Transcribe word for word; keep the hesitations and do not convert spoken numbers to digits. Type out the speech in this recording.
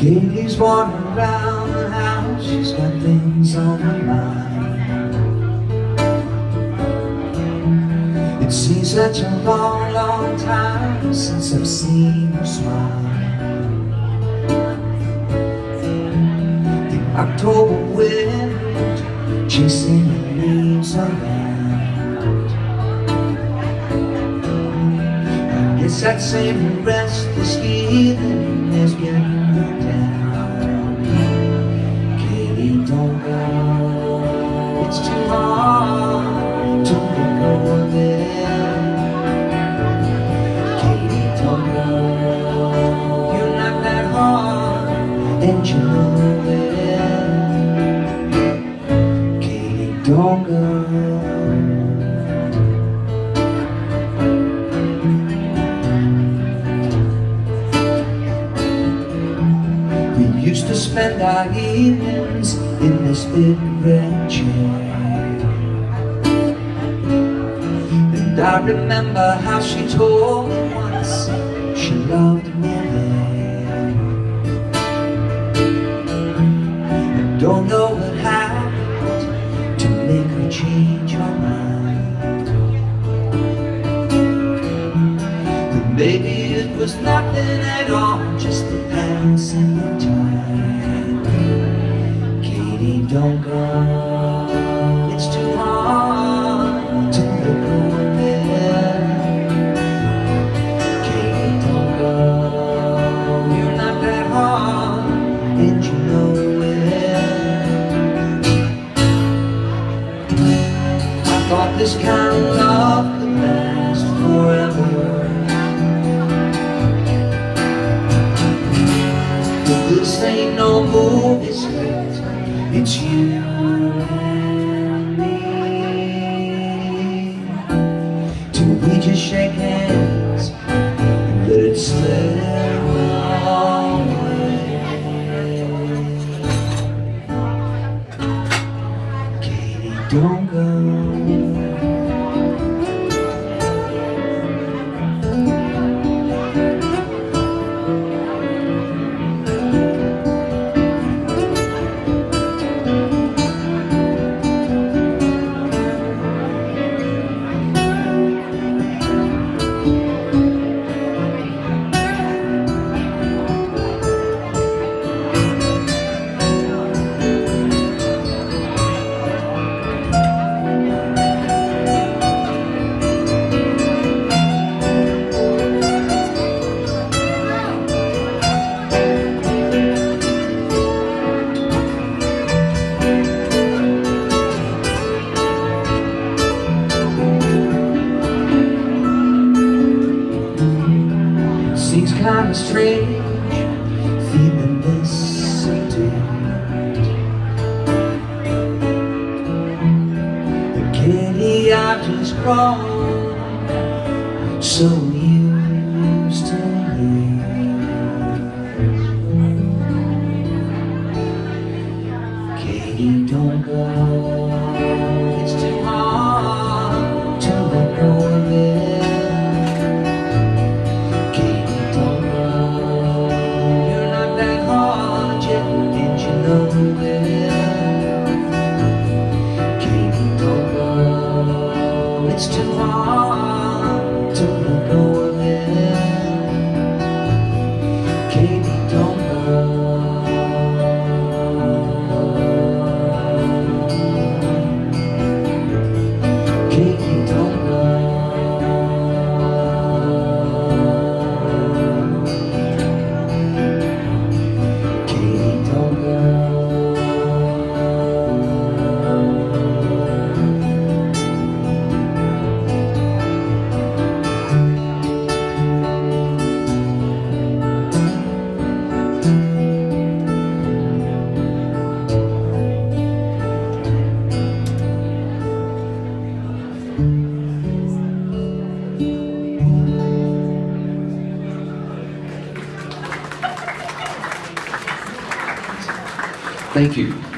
Katie's wandering around the house, she's got things on her mind. It seems such a long, long time since I've seen her smile. The October wind chasing the leaves around. I guess that same restless feeling is getting me down. Katie, don't go, it's too hard to let go of it. Katie, don't go, you're not that hard, and you know it. Katie, don't go. We used to spend our evenings in this big red chair, and I remember how she told me once she loved me there. I don't know what happened to make her change her mind, but maybe it was nothing at all, just the passing of time. Katie, don't go, it's too hard to let go of it. Katie, don't go, you're not that hard, and you know it. I thought this kind of love could last forever. This ain't no movie script, it's you and me. Till we just shake hands and let it slip away. Katie, don't go. Seems kind of strange, feeling this subdued. But Katie, I've just grown so used to you. Katie, don't go, it's too hard to let go of it. It's too hard to let go of it. Katie, don't go. Katie, don't go. Katie, don't go. Thank you.